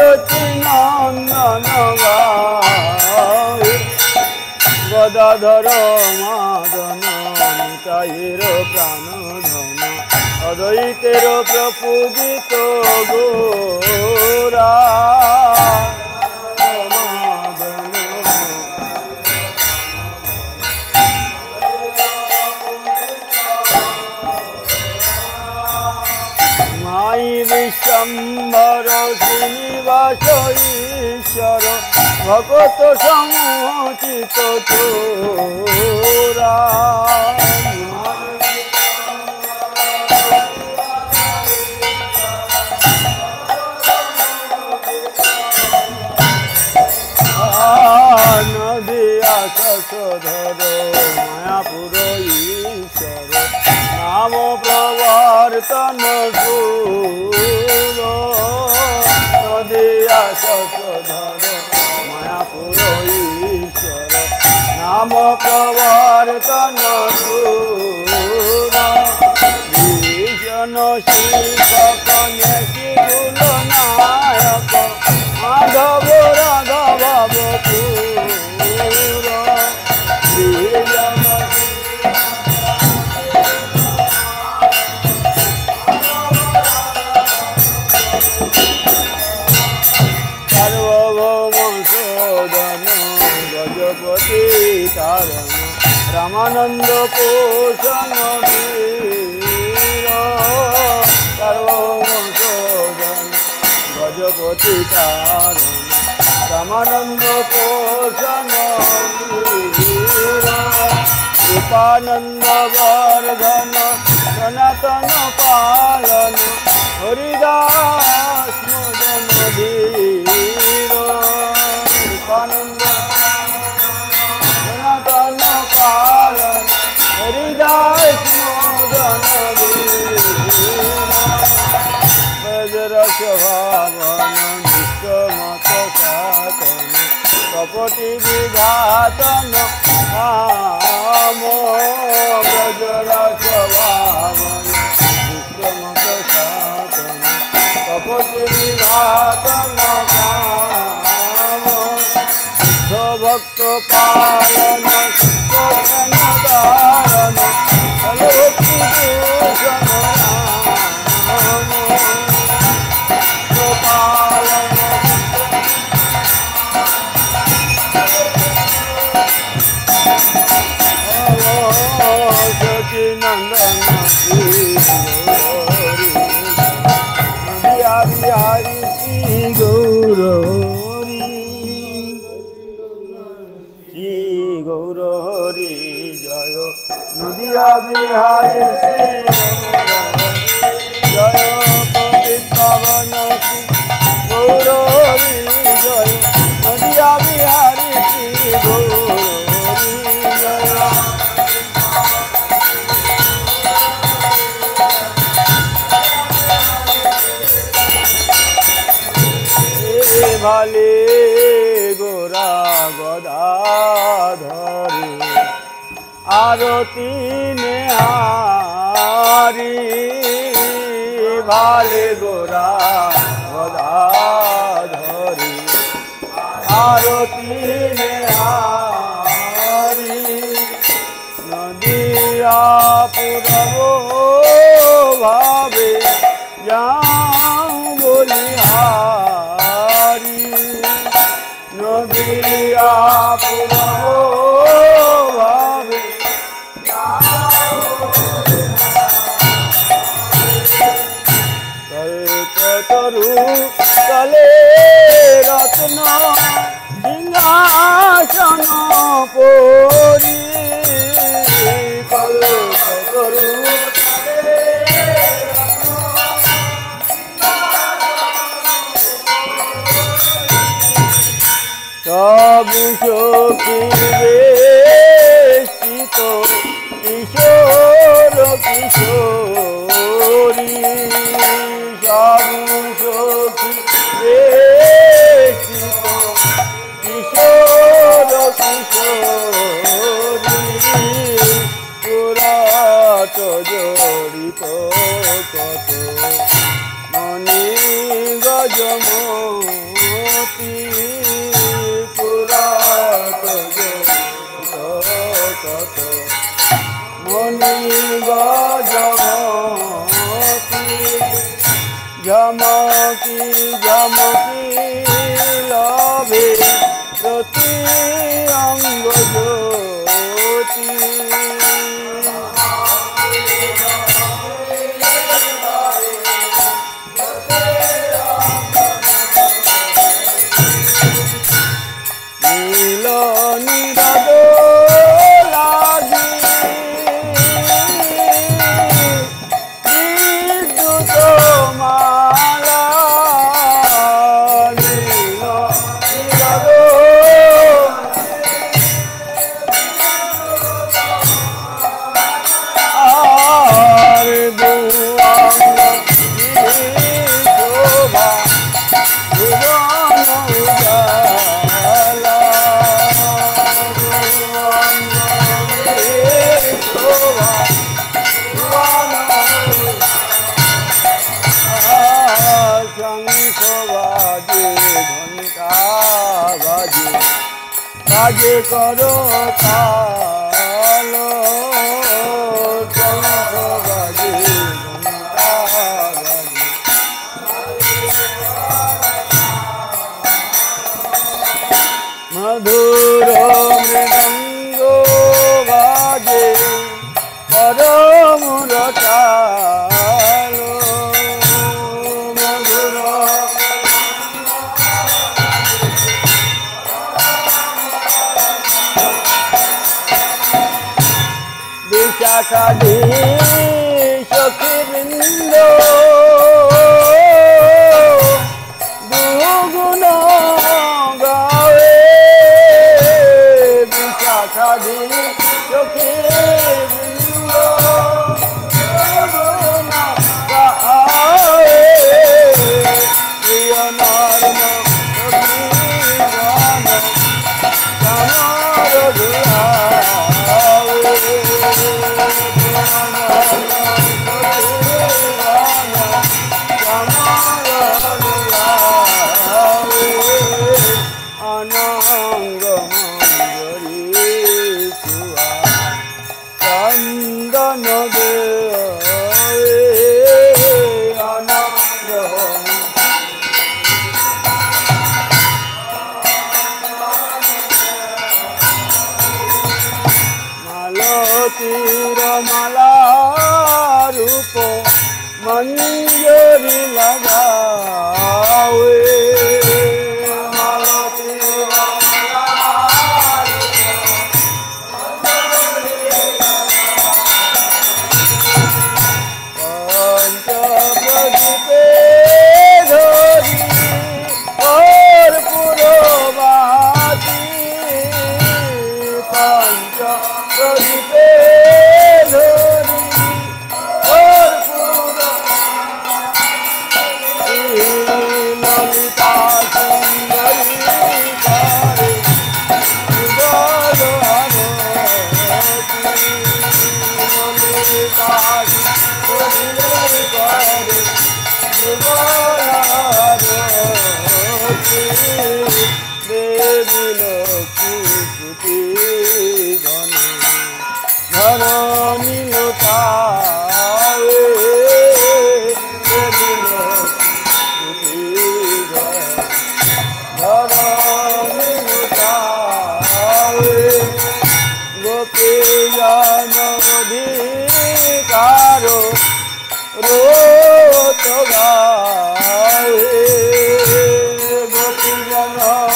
সচি নন্দন গায়ে গদাধর মাদন নিতাইর প্রাণ ধন অদ্বৈতের প্রপুজিত গোরা মাই বিশ্বম্বর শ্রীনিবাস ঈশ্বর ভগত সমুচিত তোরা নদিয়া শশধর মায়াপুর ঈশ্বর নাম প্রবর্তন সুর নদিয়া শশধর মায়াপুর ঈশ্বর নাম প্রবর্তন সুর ভীষণ শিক্ষক শিগুল নায়ক মাধব রাঘব বপুর সার্বভৌম শোধন গজপতি তারণ রামানন্দ পোষণ বীর সার্বভৌম শোধন গজপতি তারণ রামানন্দ পোষণ বীর রূপানন্দ বর্ধন সনাতন পালন হরিদাস মদন ধীর রূপানন্দ সনাতন পালন হরিদাস মদন ধীর ব্রজরস ভাবন বিশ্বমত সাধন কপটি বিঘাতন নাম ব্রজরস ভাবন বিশ্বমত সাধন কপটি বিঘাতন নাম ভক্ত পালন কৃষ্ণ দারণ ভক্তি ভূষণ নাম পালন সচি নন্দন নদিয়া বিহারী শ্রী গৌরহরি শ্রী গৌরহরি জয় নদিয়া বিহারী শ্রী জয় পবিত্রবন শ্রী গৌরহরি জয় নদিয়া বিহারী শ্রী গৌরহরি জয় ভালে গোরা গদাধরে আরতি নেহারি ভালে গোরা গদাধরে আরতি নেহারি নদিয়া পুরব ভাবে যাও বলিহারি নদিয়া পুরব ভাবে কল্পতরু তলে রত্ন সিংহাসন পরি কল্পতরু সবু সখী বেশিত কিশোর কিশোরী সবু সখী বেশিত কিশোর কিশোরী পুরাত জড়িত কত মনি গজম মতি পুরাত কত মনি গজমতি ঝমকি ঝমকি লভে প্রতি অঙ্গ জ্যোতি বাজে করো তালো শঙ্খ বাজে ঘণ্টা বাজে মধুর মৃদঙ্গ বাজে করো মুরতা বিশাখাধি সখীবৃন্দ দুগুণ গায়ে বিশাখাধি সখীবৃন্দ দুগুণ গায়ে প্রিয় নর্ম সখীগণ কামর ধুলা চন্দন দে মালতীর মালা রূপ মঞ্জরি লগাওয়ে মালতীর পঞ্চপ্রদীপে ধরি কর্পূর বাতি পঞ্চপ্রদীপে ধরি কর্পূর ললিতা সুন্দরী করে যুগল আরতি ললিতা সুন্দরী করে যুগল আরতি দেবী লক্ষ্মী শ্রুতি ধরণী লোকায়ে দেবী লক্ষ্মী ধরণী লোকায়ে গোপীজন অধিকার রোত গায়ে গোপীজন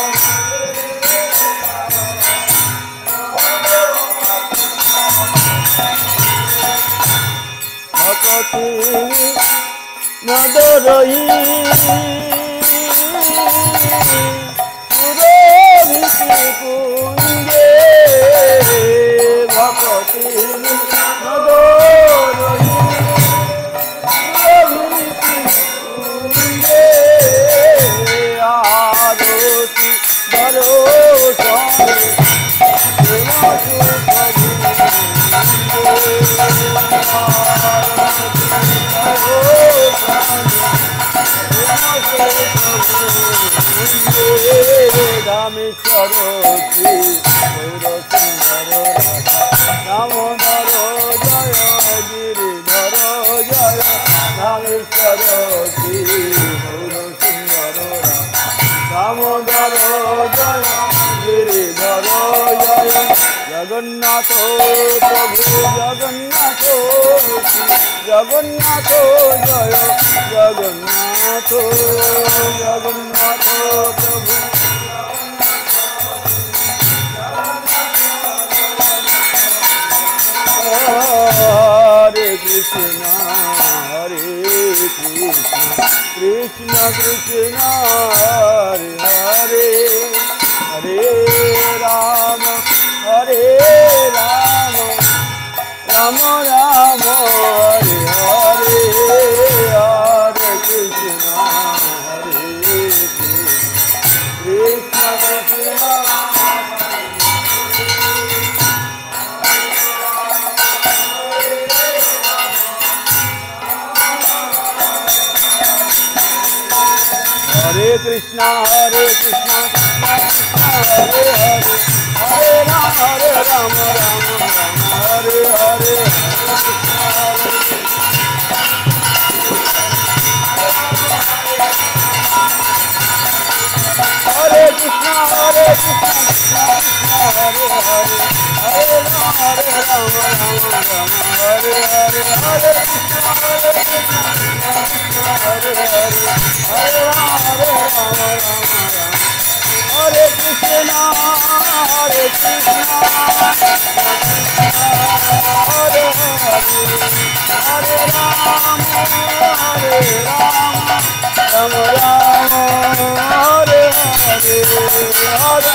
ভকতি নদরই পুরোভিতি কুঞ্জে ভকতি নদরই পুরোভিতি কুঞ্জে আরতি দর্শনে প্রেম সুখ জগন্নাথ প্রভু জগন্নাথ জগন্নাথ জয় জগন্নাথ জগন্নাথ প্রভু হরে কৃষ্ণ হরে কৃষ্ণ কৃষ্ণ কৃষ্ণ হরে হরে হরে রাম হরে রাম রাম রাম হরে হরে হরে কৃষ্ণ হরে Krishna Krishna Hare Krishna, Hare Krishna, Krishna Krishna, Hare Hare, Hare Rama, Rama Rama, Hare Hare, Hare Krishna, Hare Krishna, Krishna Krishna, Hare Hare, Hare Rama, Rama Rama, Hare Hare, Hare Krishna, Hare Krishna, Hare Hare, Hare Rama, Rama Rama, Hare Krishna, Hare Krishna, Hare Hare, Hare Rama, Hare Rama, Rama Rama, Hare Hare, Hare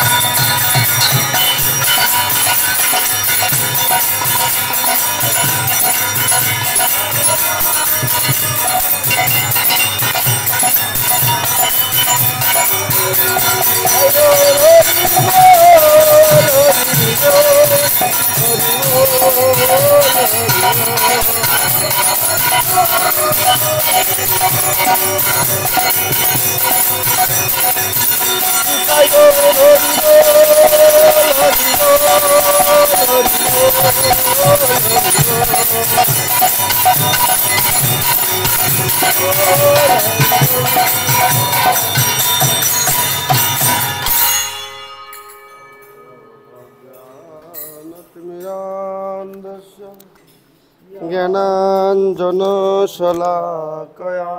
ज्ञानाञ्जनशलाकया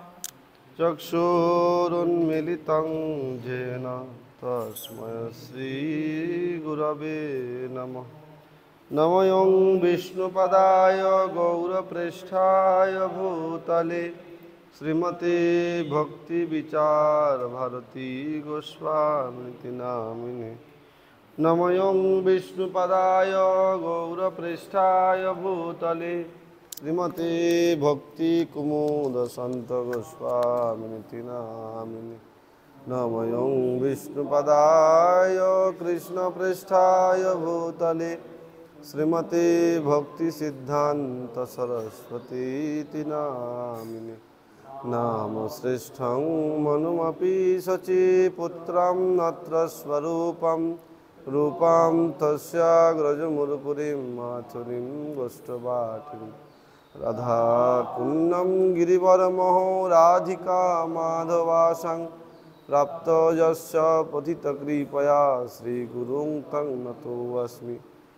चक्षुरुन्मीलितं येन तस्मै श्रीगुरवे नमः। नमः विष्णुपदाय गौरप्रेष्ठाय भूतले श्रीमते भक्तिविचारभारती गोस्वामी नामिने। नमः विष्णुपदाय गौरप्रेष्ठाय भूतले श्रीमते भक्तिकुमुदसन्त गोस्वामी नामिने। नमः विष्णुपदाय कृष्णप्रेष्ठाय भूतले श्रीमते भक्तिसिद्धान्त सरस्वती नामिने। नाम श्रेष्ठं मनुमपि शचीपुत्रं नत्र स्वरूपं रूपं तस्याग्रजमुरुपुरीं माथुरीं गोष्ठवाटिं राधाकुण्डं गिरिवरमहो राधिका माधवासं प्राप्तो यस्य पतितकृपया श्रीगुरुं तं नतोऽस्मि।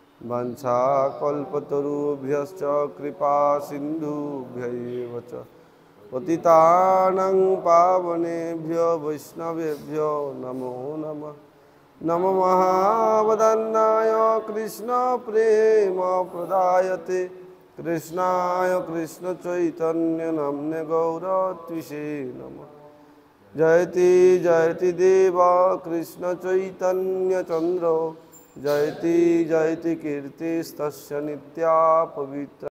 वाञ्छाकल्पतरुभ्यश्च कृपा सिन्धुभ्यैव च पतितानां पावनेभ्यो वैष्णवेभ्यो नमो नमः। नमो महावदन्नाय कृष्णप्रेमप्रदायते कृष्णाय कृष्णचैतन्यनाम्ने गौरत्विषे नमः। जयति जयति देव कृष्णचैतन्यचन्द्रो जयति जयति कीर्तिस्तस्य नित्या पवित्र।